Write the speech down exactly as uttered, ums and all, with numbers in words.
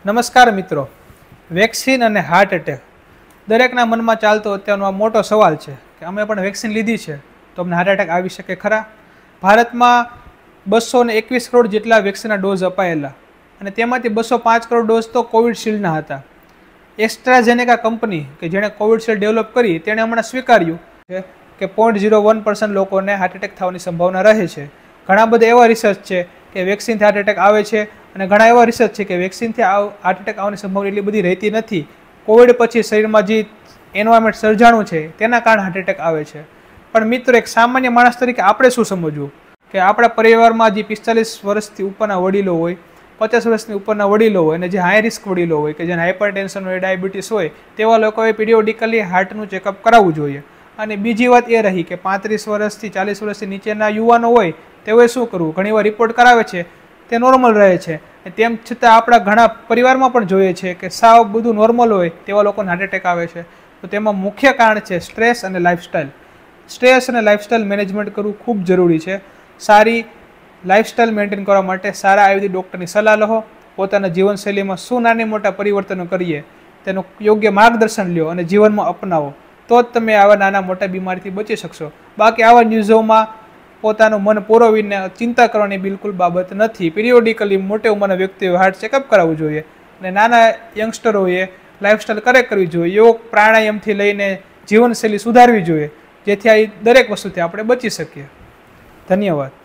નમસ્કાર મિત્રો, વેક્સિન અને હાર્ટ એટેક દરેકના મનમાં ચાલતો અત્યારનો આ મોટો સવાલ છે કે અમે પણ વેક્સિન લીધી છે તો અમને હાર્ટ એટેક આવી શકે ખરા? ભારતમાં બસો ને એકવીસ કરોડ જેટલા વેક્સિનના ડોઝ અપાયેલા અને તેમાંથી બસો પાંચ કરોડ ડોઝ તો કોવિડશિલ્ડના હતા. એસ્ટ્રાઝેનેકા કંપની કે જેણે કોવિડશિલ્ડ ડેવલપ કરી તેણે હમણાં સ્વીકાર્યું છે કે પોઈન્ટ ઝીરો વન પર્સન્ટ લોકોને હાર્ટ એટેક થવાની સંભાવના રહે છે. ઘણા બધા એવા રિસર્ચ છે કે વેક્સિનથી હાર્ટ એટેક આવે છે અને ઘણા એવા રિસર્ચ છે કે વેક્સિનથી હાર્ટ એટેક આવવાની સંભાવના એટલી બધી રહેતી નથી. કોવિડ પછી શરીરમાં જે એન્વાયરમેન્ટ સર્જાણું છે તેના કારણે હાર્ટ એટેક આવે છે. પણ મિત્રો, એક સામાન્ય માણસ તરીકે આપણે શું સમજવું કે આપણા પરિવારમાં જે પિસ્તાલીસ વર્ષથી ઉપરના વડીલો હોય, પચાસ વર્ષની ઉપરના વડીલો હોય અને જે હાઈ રિસ્ક વડીલો હોય કે જેને હાઇપરટેન્શન હોય, ડાયાબિટીસ હોય, તેવા લોકોએ પીરિયોડિકલી હાર્ટનું ચેકઅપ કરાવવું જોઈએ. અને બીજી વાત એ રહી કે પાંત્રીસ વર્ષથી ચાલીસ વર્ષથી નીચેના યુવાનો હોય તેઓએ શું કરવું? ઘણીવાર રિપોર્ટ કરાવે છે તે નોર્મલ રહે છે, તેમ છતાં આપણા ઘણા પરિવારમાં પણ જોઈએ છે કે સાવ બધું નોર્મલ હોય તેવા લોકોને હાર્ટ એટેક આવે છે. તો તેમાં મુખ્ય કારણ છે સ્ટ્રેસ અને લાઇફસ્ટાઇલ. સ્ટ્રેસ અને લાઇફસ્ટાઇલ મેનેજમેન્ટ કરવું ખૂબ જરૂરી છે. સારી લાઇફસ્ટાઇલ મેન્ટેન કરવા માટે સારા આયુર્વેદિક ડૉક્ટરની સલાહ લો, પોતાના જીવનશૈલીમાં શું નાની મોટા પરિવર્તનો કરીએ તેનું યોગ્ય માર્ગદર્શન લ્યો અને જીવનમાં અપનાવો, તો જ તમે આવા નાના મોટા બીમારીથી બચી શકશો. બાકી આવા ન્યૂઝોમાં પોતાનું મન પોરવીને ચિંતા કરવાની બિલકુલ બાબત નથી. પિરિયોડિકલી મોટી ઉંમરના વ્યક્તિઓએ હાર્ટ ચેકઅપ કરાવવું જોઈએ અને નાના યંગસ્ટરોએ લાઇફસ્ટાઇલ કરેક્ટ કરવી જોઈએ. યોગ પ્રાણાયામથી લઈને જીવનશૈલી સુધારવી જોઈએ, જેથી આ દરેક વસ્તુથી આપણે બચી શકીએ. ધન્યવાદ.